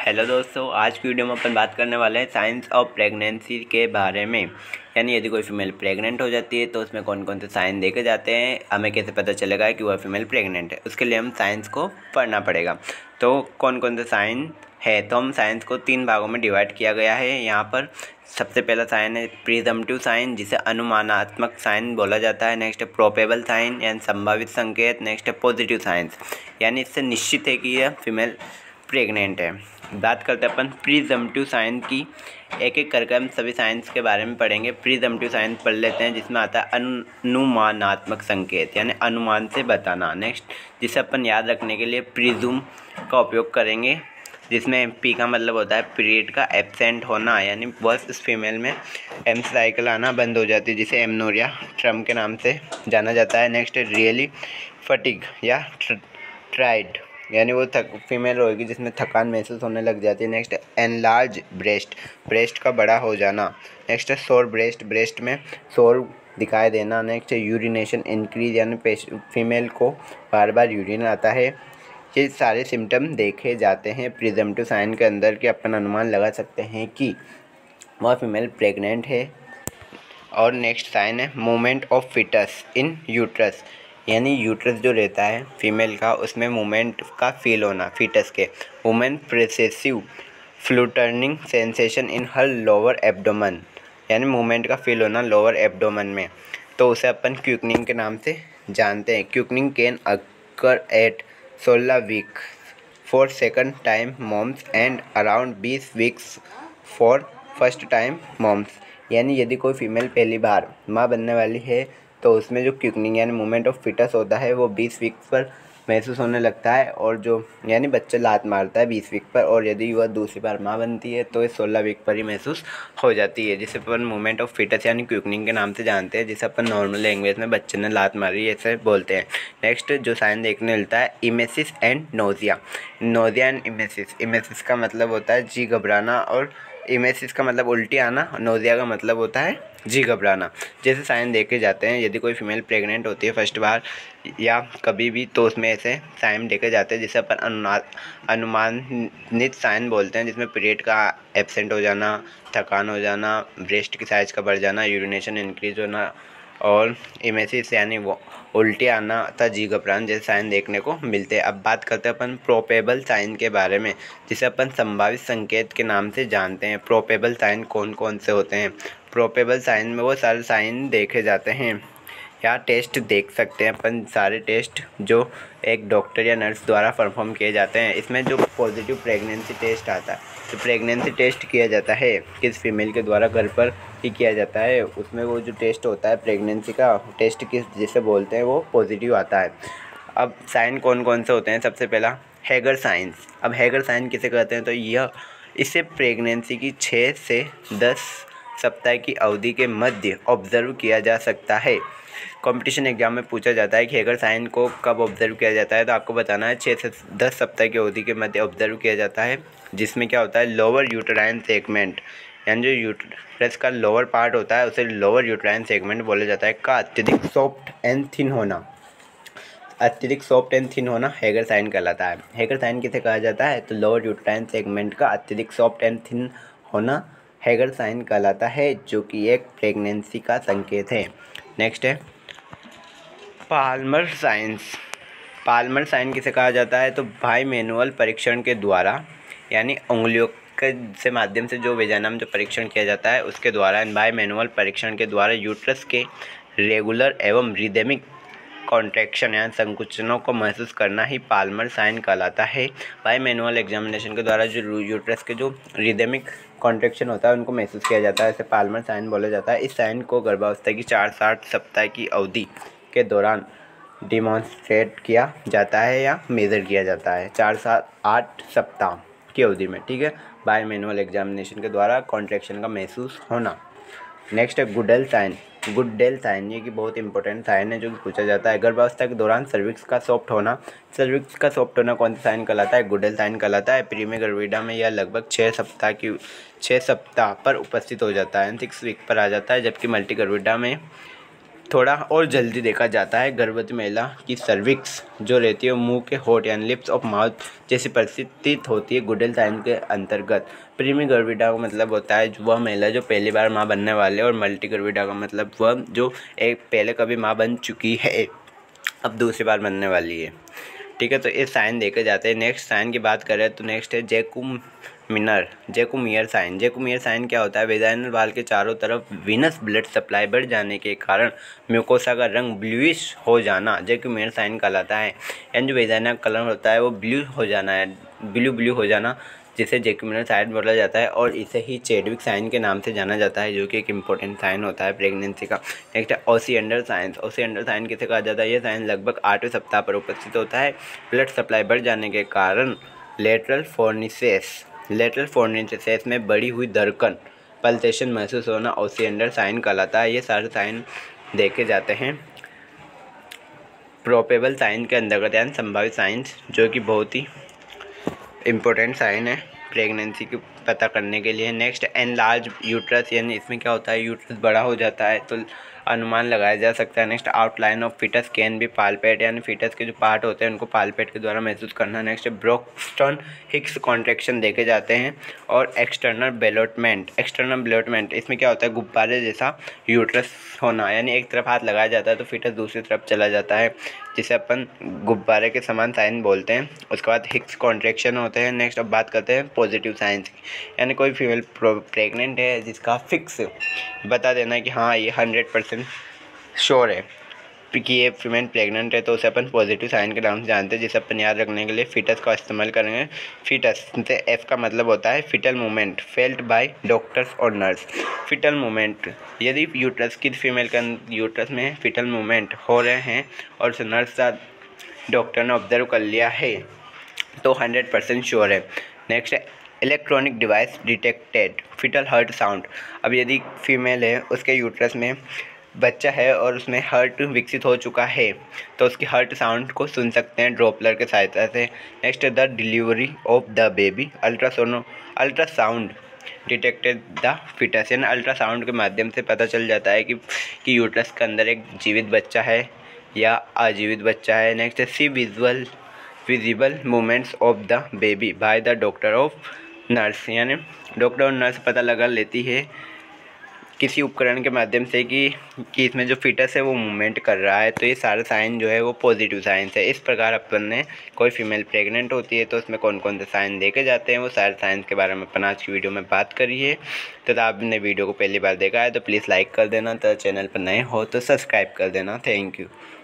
Hello दोस्तों, आज की वीडियो में अपन बात करने वाले हैं साइंस ऑफ प्रेगनेंसी के बारे में। यानी यदि कोई फीमेल प्रेग्नेंट हो जाती है तो उसमें कौन कौन से साइन देखे जाते हैं, हमें कैसे पता चलेगा कि वह फीमेल प्रेग्नेंट है। उसके लिए हम साइंस को पढ़ना पड़ेगा। तो कौन कौन से साइन है, तो हम साइंस को 3 भागों में डिवाइड किया गया है। यहाँ पर सबसे पहला साइन है प्रिजम्पटिव साइन, जिसे अनुमानात्मक साइन बोला जाता है। नेक्स्ट है प्रोबेबल साइन यानी संभावित संकेत। नेक्स्ट है पॉजिटिव साइंस, यानी इससे निश्चित है कि यह फीमेल प्रेग्नेंट है। बात करते हैं अपन प्रिजम्पटिव साइन की। एक एक करके हम सभी साइंस के बारे में पढ़ेंगे। प्रिजम्पटिव साइंस पढ़ लेते हैं, जिसमें आता है अनुमानात्मक संकेत यानी अनुमान से बताना। नेक्स्ट, जिसे अपन याद रखने के लिए प्रिज्यूम का उपयोग करेंगे, जिसमें पी का मतलब होता है पीरियड का एब्सेंट होना, यानी बस इस फीमेल में एम साइकिल आना बंद हो जाती है, जिसे एमनोरिया ट्रम के नाम से जाना जाता है। नेक्स्ट है रियली फटीग या ट्राइड, यानी वो फीमेल होगी जिसमें थकान महसूस होने लग जाती है। नेक्स्ट एनलार्ज ब्रेस्ट, ब्रेस्ट का बड़ा हो जाना। नेक्स्ट है सोर ब्रेस्ट, ब्रेस्ट में सोर दिखाई देना। नेक्स्ट है यूरिनेशन इंक्रीज, यानी फीमेल को बार बार यूरिन आता है। ये सारे सिम्टम देखे जाते हैं प्रिजम्पटिव साइन के अंदर, कि अपन अनुमान लगा सकते हैं कि वह फीमेल प्रेग्नेंट है। और नेक्स्ट साइन है movement of foetus in uterus, यानी यूट्रस जो रहता है फीमेल का, उसमें मूवमेंट का फील होना फीटस के। Women perceive fluttering sensation in her lower abdomen, यानी मूवमेंट का फील होना लोअर एब्डोमन में, तो उसे अपन क्विकनिंग के नाम से जानते हैं। Quickening can occur at 16 week for second time moms and around 20 weeks for first time moms, यानी यदि कोई फीमेल पहली बार माँ बनने वाली है तो उसमें जो क्विकनिंग यानी मूवमेंट ऑफ फिटस होता है वो 20 वीक्स पर महसूस होने लगता है, और जो यानी बच्चा लात मारता है 20 वीक पर, और यदि वह दूसरी बार माँ बनती है तो ये 16 वीक पर ही महसूस हो जाती है, जिसे अपन मूवमेंट ऑफ फिटस यानी क्विकनिंग के नाम से जानते हैं, जिसे अपन नॉर्मल लैंग्वेज में बच्चे ने लात मारी ऐसे बोलते हैं। नेक्स्ट जो साइन देखने मिलता है emesis and nausea, nausea and emesis. Emesis का मतलब होता है जी घबराना, और इमेसिस का मतलब उल्टी आना, नोजिया का मतलब होता है जी घबराना। जैसे साइन देखे जाते हैं यदि कोई फीमेल प्रेग्नेंट होती है फर्स्ट बार या कभी भी, तो उसमें ऐसे साइन देखे जाते हैं जिसे अपन अनुमानित साइन बोलते हैं, जिसमें पीरियड का एब्सेंट हो जाना, थकान हो जाना, ब्रेस्ट की साइज़ का बढ़ जाना, यूरिनेशन इंक्रीज होना, और इमेसिस यानी वो उल्टी आना तथा जी घबराना जैसे साइन देखने को मिलते हैं। अब बात करते हैं अपन प्रोबेबल साइन के बारे में, जिसे अपन संभावित संकेत के नाम से जानते हैं। प्रोबेबल साइन कौन कौन से होते हैं? प्रोबेबल साइन में वो सारे साइन देखे जाते हैं या टेस्ट देख सकते हैं अपन, सारे टेस्ट जो एक डॉक्टर या नर्स द्वारा परफॉर्म किए जाते हैं। इसमें जो पॉजिटिव प्रेगनेंसी टेस्ट आता है, जो प्रेगनेंसी टेस्ट किया जाता है किस फीमेल के द्वारा घर पर ही किया जाता है, उसमें वो जो टेस्ट होता है प्रेगनेंसी का टेस्ट किस जिसे बोलते हैं वो पॉजिटिव आता है। अब साइन कौन कौन से होते हैं? सबसे पहला हैगर साइंस। अब हैगर साइन किसे कहते हैं? तो यह इसे प्रेगनेंसी की 6 से 10 सप्ताह की अवधि के मध्य ऑब्जर्व किया जा सकता है। कंपटीशन एग्जाम में पूछा जाता है कि हैगर साइन को कब ऑब्जर्व किया जाता है, तो आपको बताना है 6 से 10 सप्ताह की अवधि के मध्य ऑब्जर्व किया जाता है, जिसमें क्या होता है लोअर यूटेराइन सेगमेंट, यानी जो यूट्रस का लोअर पार्ट होता है उसे लोअर यूटेराइन सेगमेंट बोला जाता है, का अत्यधिक सॉफ्ट एंड थिन होना। अत्यधिक सॉफ्ट एंड थिन होना हैगर साइन कहलाता है। हैगर साइन किसे कहा जाता है? तो लोअर यूटेराइन सेगमेंट का अत्यधिक सॉफ्ट एंड थिन होना हैगर साइन कहलाता है, जो कि एक प्रेगनेंसी का संकेत है। नेक्स्ट है पाल्मर साइंस। पाल्मर साइन किसे कहा जाता है? तो बाइमैनुअल परीक्षण के द्वारा, यानी उंगलियों के से माध्यम से जो वेजाइना जो परीक्षण किया जाता है उसके द्वारा, बाइमैनुअल परीक्षण के द्वारा यूट्रस के रेगुलर एवं रिदमिक कॉन्ट्रैक्शन यानी संकुचनों को महसूस करना ही पाल्मर साइन कहलाता है। बाइमैनुअल एग्जामिनेशन के द्वारा जो यूट्रस के जो रिदमिक कॉन्ट्रैक्शन होता है उनको महसूस किया जाता है, इसे पाल्मर साइन बोला जाता है। इस साइन को गर्भावस्था की 4-8 सप्ताह की अवधि के दौरान डिमॉन्स्ट्रेट किया जाता है या मेज़र किया जाता है, 4-8 सप्ताह की अवधि में, ठीक है, बाइमैनुअल एग्जामिनेशन के द्वारा कॉन्ट्रैक्शन का महसूस होना। नेक्स्ट है गुडेल साइन। गुडेल साइन ये कि बहुत इंपॉर्टेंट साइन है जो कि पूछा जाता है। गर्भावस्था के दौरान सर्विक्स का सॉफ्ट होना। सर्विक्स का सॉफ्ट होना कौन सा साइन कहलाता है? गुडेल साइन कहलाता है। प्रीमे गर्विडा में यह लगभग 6 सप्ताह पर उपस्थित हो जाता है, 6 वीक पर आ जाता है, जबकि मल्टी गर्विडा में थोड़ा और जल्दी देखा जाता है। गर्भवती महिला की सर्विक्स जो रहती है मुंह के होठ यानी लिप्स ऑफ माउथ जैसी परिस्थिति होती है गुडेल साइन के अंतर्गत। प्रीमी गर्भिता का मतलब होता है वह महिला जो पहली बार माँ बनने वाले, और मल्टी गर्भिता का मतलब वह जो एक पहले कभी माँ बन चुकी है अब दूसरी बार बनने वाली है। ठीक है, तो ये साइन देखे जाते हैं। नेक्स्ट साइन की बात करें तो नेक्स्ट है जैकोमियर साइन। जैकोमियर साइन क्या होता है? वेजाइनल वाल के चारों तरफ वीनस ब्लड सप्लाई बढ़ जाने के कारण म्यूकोसा का रंग ब्लूइश हो जाना जैकोमियर साइन कहलाता है। यानी जो वेजाइना का कलर होता है वो ब्लू हो जाना है, ब्लू हो जाना, जिसे जैकोमियर साइन बोला जाता है, और इसे ही चैडविक साइन के नाम से जाना जाता है, जो कि एक इम्पोर्टेंट साइन होता है प्रेगनेंसी का। नेक्स्ट है ओसिएंडर साइन। ओसिएंडर साइन किसे कहा जाता है? यह साइन लगभग 8वें सप्ताह पर उपस्थित होता है। ब्लड सप्लाई बढ़ जाने के कारण लेटरल फोर्निसेस में बढ़ी हुई धड़कन पल्सेशन महसूस होना ओसिएंडर साइन कहलाता है। ये सारे साइन देखे जाते हैं प्रोबेबल साइन के अंतर्गत, यानी संभावित साइंस, जो कि बहुत ही इम्पोर्टेंट साइन है प्रेगनेंसी की पता करने के लिए। नेक्स्ट एनलार्ज यूट्रस, यानी इसमें क्या होता है यूट्रस बड़ा हो जाता है तो अनुमान लगाया जा सकता है। Next outline of foetus can be palpate, यानी फीटस के जो पार्ट होते हैं उनको पाल्पेट के द्वारा महसूस करना। नेक्स्ट ब्रोक्स्टन हिक्स कॉन्ट्रैक्शन देखे जाते हैं। और एक्सटर्नल बेलोटमेंट इसमें क्या होता है? गुब्बारे जैसा यूट्रस होना, यानी एक तरफ हाथ लगाया जाता है तो फीटस दूसरी तरफ चला जाता है, जिसे अपन गुब्बारे के समान साइन बोलते हैं। उसके बाद हिक्स कॉन्ट्रैक्शन होते हैं। नेक्स्ट अब बात करते हैं पॉजिटिव साइंस की, यानी कोई फीमेल प्रेग्नेंट है जिसका फिक्स बता देना कि हाँ ये 100% श्योर है कि ये फीमेल प्रेग्नेंट है, तो उसे अपन पॉजिटिव साइन के नाम से जानते हैं, जिसे अपन याद रखने के लिए फीटस का इस्तेमाल करेंगे। फीटस से एफ का मतलब होता है foetal movement felt by doctors और नर्स। फीटल मूवमेंट, यदि यूट्रस की फीमेल का यूट्रस में फीटल मूवमेंट हो रहे हैं और उसे नर्स या डॉक्टर ने ऑब्जर्व कर लिया है तो 100% श्योर है। Next electronic device detected foetal heart sound. अब यदि फीमेल है, उसके यूट्रस में बच्चा है और उसमें हार्ट विकसित हो चुका है, तो उसकी हार्ट साउंड को सुन सकते हैं ड्रॉपलर के सहायता से। Next the delivery of the baby ultrasound detected the foetus, यानी अल्ट्रासाउंड के माध्यम से पता चल जाता है कि यूट्रस के अंदर एक जीवित बच्चा है या अजीवित बच्चा है। Next see visible movements of the baby by the doctor of nurse, यानी डॉक्टर और नर्स पता लगा लेती है किसी उपकरण के माध्यम से कि इसमें जो फीटस है वो मूवमेंट कर रहा है। तो ये सारे साइन जो है वो पॉजिटिव साइंस है। इस प्रकार अपन ने कोई फीमेल प्रेग्नेंट होती है तो उसमें कौन कौन से साइन देखे जाते हैं वो सारे साइंस के बारे में अपन आज की वीडियो में बात करी है। तो आपने वीडियो को पहली बार देखा है तो प्लीज़ लाइक कर देना, तो चैनल पर नए हो तो सब्सक्राइब कर देना। Thank you.